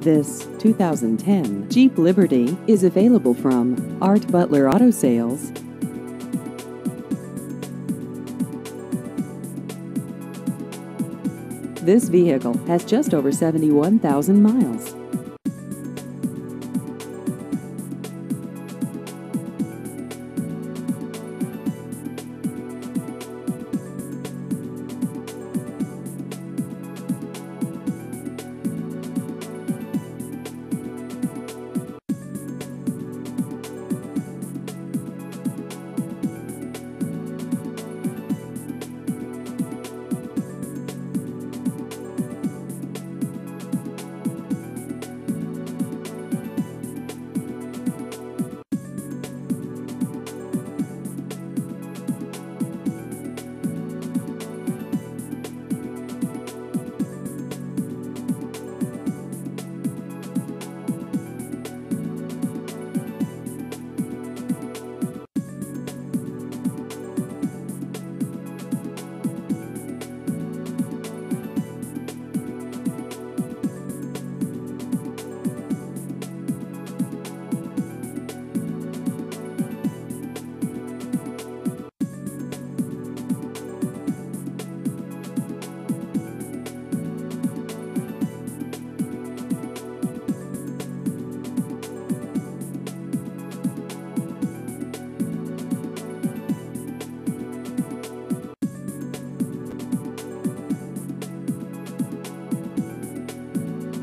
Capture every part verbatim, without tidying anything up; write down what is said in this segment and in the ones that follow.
This two thousand ten Jeep Liberty is available from Art Butler Auto Sales. This vehicle has just over seventy-one thousand miles.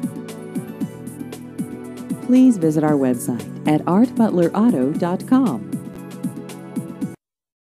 Please visit our website at art butler auto dot com.